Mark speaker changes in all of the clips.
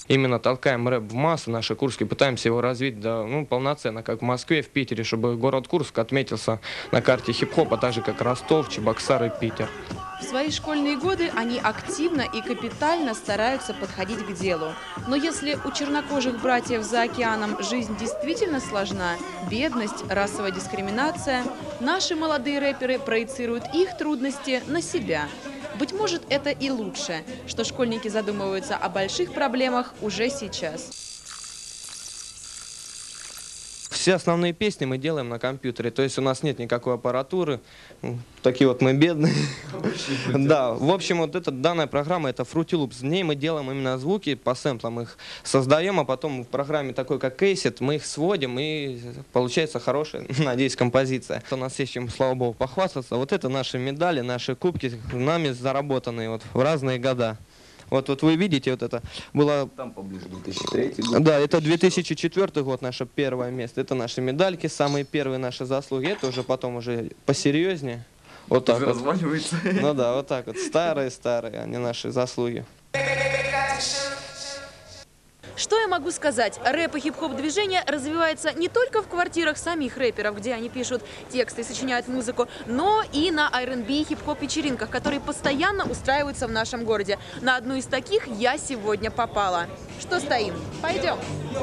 Speaker 1: Именно толкаем рэп в массы, наши Курские, пытаемся его развить полноценно, как в Москве, в Питере, чтобы город Курск отметился на карте хип-хопа, так же, как Ростов, Чебоксары, Питер.
Speaker 2: В свои школьные годы они активно и капитально стараются подходить к делу. Но если у чернокожих братьев за океаном жизнь действительно сложна, бедность, расовая дискриминация, наши молодые рэперы проецируют их трудности на себя. Быть может, это и лучше, что школьники задумываются о больших проблемах уже сейчас.
Speaker 1: Все основные песни мы делаем на компьютере, то есть у нас нет никакой аппаратуры, такие вот мы бедные. Да, в общем, вот данная программа — это Fruity Loops, в ней мы делаем именно звуки, по сэмплам их создаем, а потом в программе такой, как Acid, мы их сводим, и получается хорошая, надеюсь, композиция. У нас есть чем, слава богу, похвастаться. Вот это наши медали, наши кубки, нами заработанные вот в разные года. Вот вы видите, вот это было...
Speaker 3: Там поближе 2003 год.
Speaker 1: Да, это 2004 год, наше первое место. Это наши медальки, самые первые наши заслуги. Это уже потом уже посерьезнее. Вот так вот.
Speaker 3: Разваливается.
Speaker 1: Ну да, вот так вот. Старые-старые, они наши заслуги.
Speaker 2: Что я могу сказать? Рэп и хип-хоп движение развивается не только в квартирах самих рэперов, где они пишут тексты и сочиняют музыку, но и на R&B и хип-хоп вечеринках, которые постоянно устраиваются в нашем городе. На одну из таких я сегодня попала. Что стоим? Пойдем.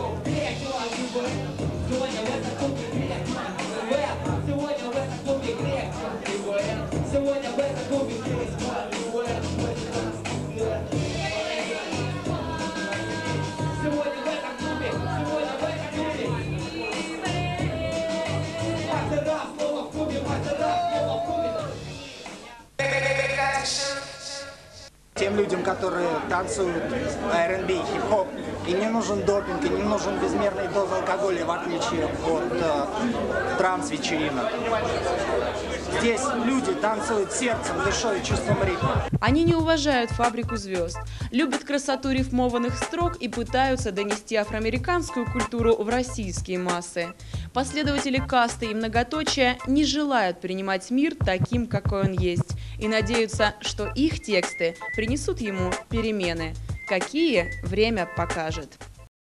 Speaker 4: Тем людям, которые танцуют R&B, хип-хоп, и не нужен допинг, и не нужен безмерной дозы алкоголя, в отличие от транс-вечеринок. Здесь люди танцуют сердцем, душой и чувством ритма.
Speaker 2: Они не уважают фабрику звезд, любят красоту рифмованных строк и пытаются донести афроамериканскую культуру в российские массы. Последователи касты и многоточия не желают принимать мир таким, какой он есть, и надеются, что их тексты принесут ему перемены. Какие — время покажет.